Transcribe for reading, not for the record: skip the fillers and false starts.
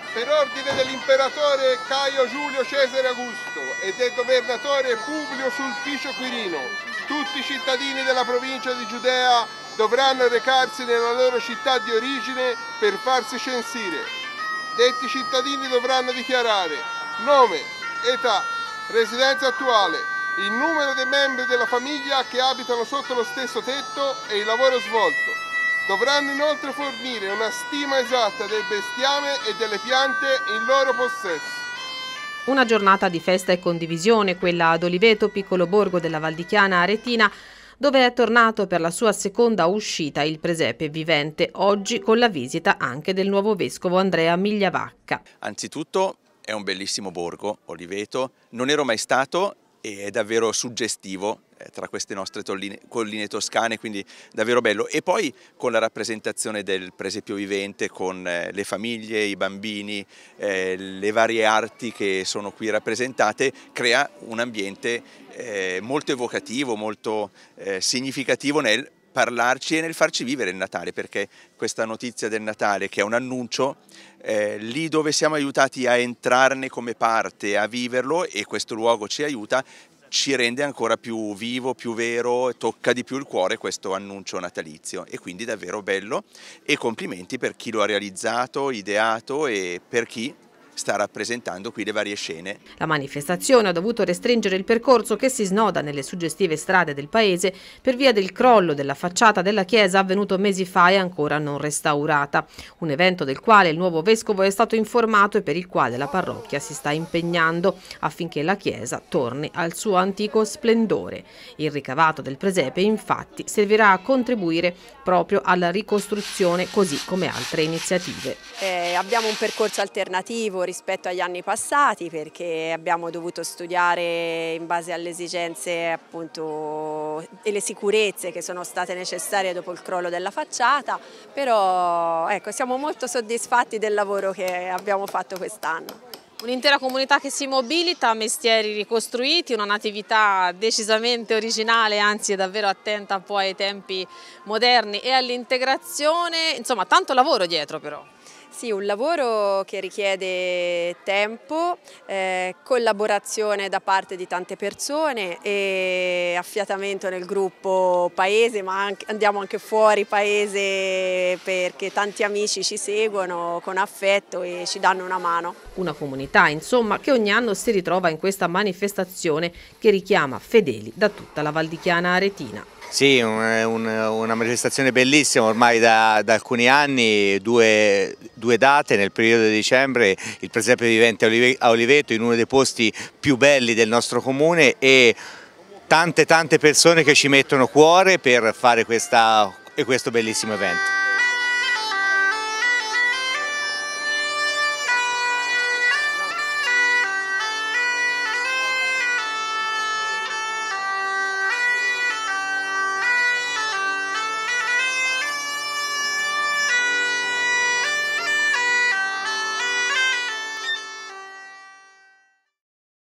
Per ordine dell'imperatore Caio Giulio Cesare Augusto e del governatore Publio Sulpicio Quirino, tutti i cittadini della provincia di Giudea dovranno recarsi nella loro città di origine per farsi censire. Detti cittadini dovranno dichiarare nome, età, residenza attuale, il numero dei membri della famiglia che abitano sotto lo stesso tetto e il lavoro svolto. Dovranno inoltre fornire una stima esatta del bestiame e delle piante in loro possesso. Una giornata di festa e condivisione, quella ad Oliveto, piccolo borgo della Val di Chiana Aretina, dove è tornato per la sua seconda uscita il presepe vivente, oggi con la visita anche del nuovo vescovo Andrea Migliavacca. Anzitutto è un bellissimo borgo, Oliveto, non ero mai stato e è davvero suggestivo tra queste nostre colline toscane, quindi davvero bello. E poi con la rappresentazione del presepio vivente, con le famiglie, i bambini, le varie arti che sono qui rappresentate, crea un ambiente molto evocativo, molto significativo nel parlarci e nel farci vivere il Natale, perché questa notizia del Natale, che è un annuncio, lì dove siamo aiutati a entrarne come parte, a viverlo, e questo luogo ci aiuta, ci rende ancora più vivo, più vero, tocca di più il cuore questo annuncio natalizio, e quindi davvero bello, e complimenti per chi lo ha realizzato, ideato, e per chi sta rappresentando qui le varie scene. La manifestazione ha dovuto restringere il percorso che si snoda nelle suggestive strade del paese per via del crollo della facciata della chiesa avvenuto mesi fa e ancora non restaurata. Un evento del quale il nuovo vescovo è stato informato e per il quale la parrocchia si sta impegnando affinché la chiesa torni al suo antico splendore. Il ricavato del presepe infatti servirà a contribuire proprio alla ricostruzione, così come altre iniziative. Abbiamo un percorso alternativo rispetto agli anni passati, perché abbiamo dovuto studiare in base alle esigenze appunto e le sicurezze che sono state necessarie dopo il crollo della facciata, però ecco, siamo molto soddisfatti del lavoro che abbiamo fatto quest'anno. Un'intera comunità che si mobilita, mestieri ricostruiti, una natività decisamente originale, anzi davvero attenta un po' ai tempi moderni e all'integrazione, insomma tanto lavoro dietro però. Sì, un lavoro che richiede tempo, collaborazione da parte di tante persone e affiatamento nel gruppo paese, ma andiamo anche fuori paese perché tanti amici ci seguono con affetto e ci danno una mano. Una comunità, insomma, che ogni anno si ritrova in questa manifestazione che richiama fedeli da tutta la Val di Chiana Aretina. Sì, una manifestazione bellissima, ormai da alcuni anni, due date, nel periodo di dicembre il presepe vivente a Oliveto, in uno dei posti più belli del nostro comune, e tante persone che ci mettono cuore per fare questo bellissimo evento.